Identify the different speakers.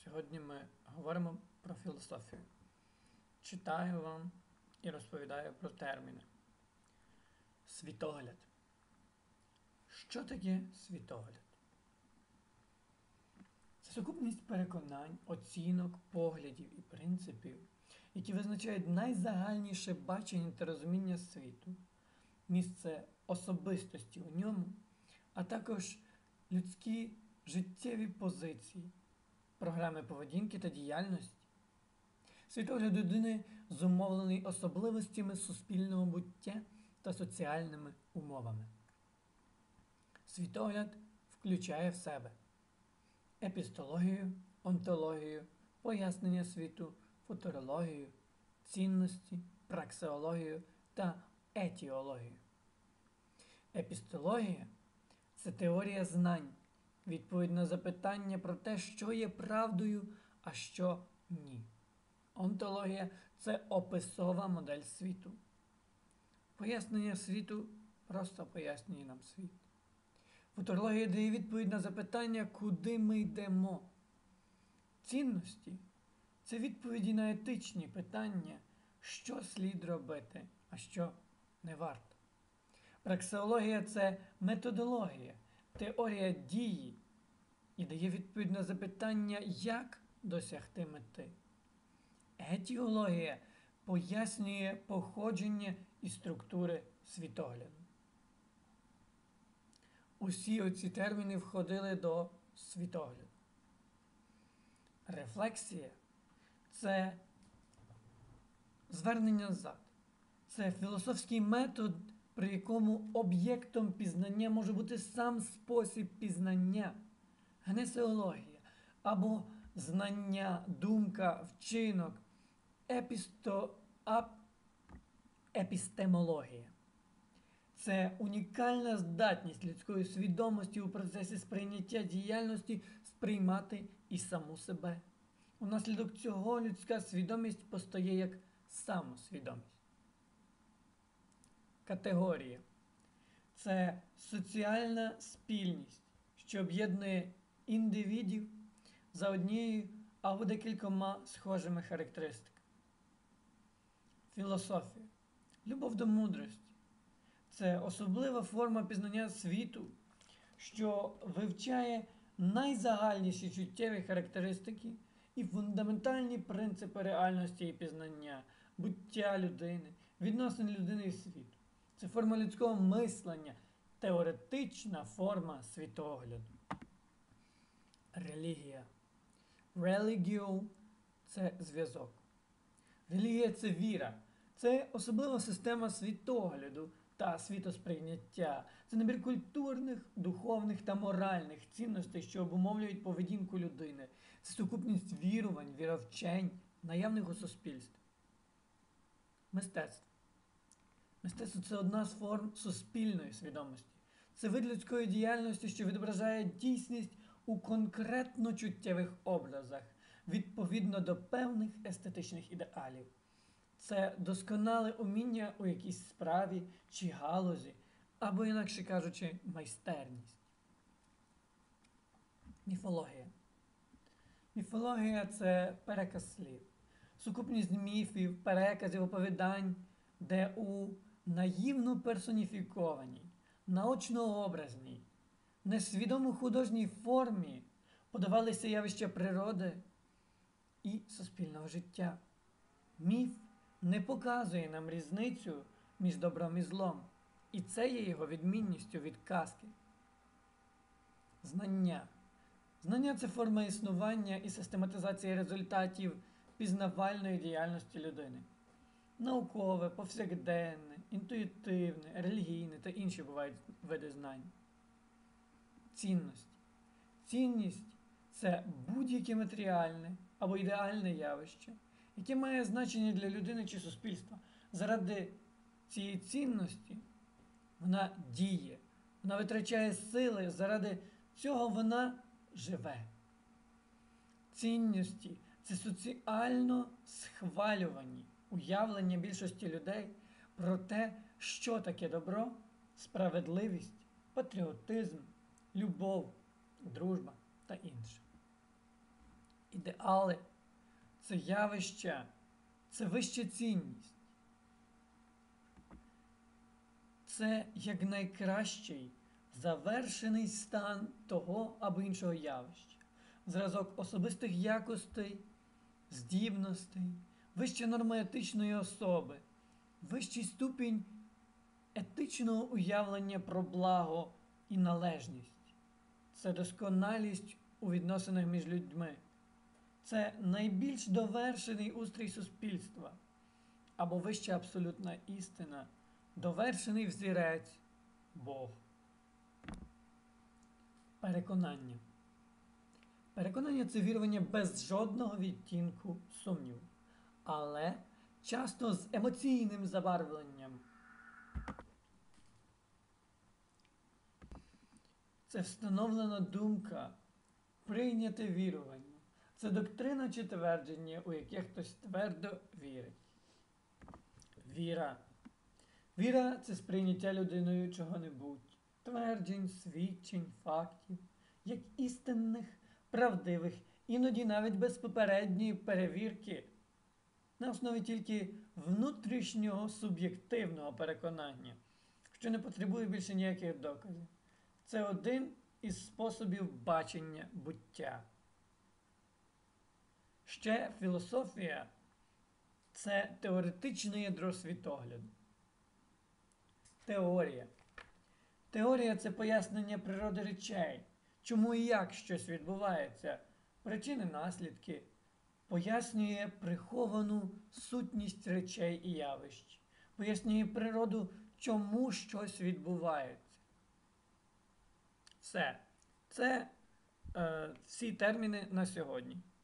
Speaker 1: Сьогодні ми говоримо про філософію. Читаю вам і розповідаю про терміни. Світогляд. Що таке світогляд? Це сукупність переконань, оцінок, поглядів і принципів, які визначають найзагальніше бачення та розуміння світу, місце особистості у ньому, а також людські життєві позиції, програми поведінки та діяльності. Світогляд людини зумовлений особливостями суспільного буття та соціальними умовами. Світогляд включає в себе епістологію, онтологію, пояснення світу, футурологію, цінності, праксеологію та етіологію. Епістологія – це теорія знань, відповідь на запитання про те, що є правдою, а що ні. Онтологія – це описова модель світу. Пояснення світу просто пояснює нам світ. Футурологія дає відповідь на запитання, куди ми йдемо. Цінності – це відповіді на етичні питання, що слід робити, а що не варто. Праксеологія – це методологія, теорія дії і дає відповідь на запитання, як досягти мети. Етіологія пояснює походження і структури світогляду. Усі оці терміни входили до світогляду. Рефлексія – це звернення назад. Це філософський метод, при якому об'єктом пізнання може бути сам спосіб пізнання. Гнесеологія або знання, думка, вчинок, епістемологія. Це унікальна здатність людської свідомості у процесі сприйняття діяльності сприймати і саму себе. Унаслідок цього людська свідомість постає як самосвідомість. Категорія – це соціальна спільність, що об'єднує індивідів за однією або декількома схожими характеристиками. Філософія – любов до мудрості. Це особлива форма пізнання світу, що вивчає найзагальніші чуттєві характеристики і фундаментальні принципи реальності і пізнання, буття людини, відносин людини і світу. Це форма людського мислення, теоретична форма світогляду. Релігія. Religio – це зв'язок. Релігія – це віра. Це особлива система світогляду та світосприйняття. Це набір культурних, духовних та моральних цінностей, що обумовлюють поведінку людини. Це сукупність вірувань, віровчень, наявних у суспільстві. Мистецтво. Мистецтво – це одна з форм суспільної свідомості. Це вид людської діяльності, що відображає дійсність у конкретно чуттєвих образах, відповідно до певних естетичних ідеалів. Це досконале уміння у якійсь справі чи галузі, або, інакше кажучи, майстерність. Міфологія. Міфологія – це переказ слів, сукупність міфів, переказів, оповідань, де у наївно персоніфікованій, наочно-образній, несвідомо художній формі подавалися явища природи і суспільного життя. Міф не показує нам різницю між добром і злом, і це є його відмінністю від казки. Знання. Знання – це форма існування і систематизація результатів пізнавальної діяльності людини. Наукове, повсякденне, інтуїтивне, релігійне та інші бувають види знань. Цінності. Цінність – це будь-яке матеріальне або ідеальне явище, яке має значення для людини чи суспільства. Заради цієї цінності вона діє, вона витрачає сили, заради цього вона живе. Цінності – це соціально схвалювані уявлення більшості людей про те, що таке добро, справедливість, патріотизм, любов, дружба та інше. ідеали, це явища, це вища цінність. Це як найкращий завершений стан того або іншого явища. Зразок особистих якостей, здібностей, вища норма етичної особи, вищий ступінь етичного уявлення про благо і належність. Це досконалість у відносинах між людьми. Це найбільш довершений устрій суспільства або вища абсолютна істина, довершений взірець Бог. Переконання. Переконання – це вірування без жодного відтінку сумніву, але часто з емоційним забарвленням. Це встановлена думка, прийняте вірування. Це доктрина чи твердження, у яке хтось твердо вірить. Віра. Віра – це сприйняття людиною чого-небудь, тверджень, свідчень, фактів, як істинних, правдивих, іноді навіть без попередньої перевірки, на основі тільки внутрішнього суб'єктивного переконання, що не потребує більше ніяких доказів. Це один із способів бачення буття. Ще філософія – це теоретичне ядро світогляду. Теорія. Теорія – це пояснення природи речей, чому і як щось відбувається, причини-наслідки, пояснює приховану сутність речей і явищ, пояснює природу, чому щось відбувається. Все. Це всі терміни на сьогодні.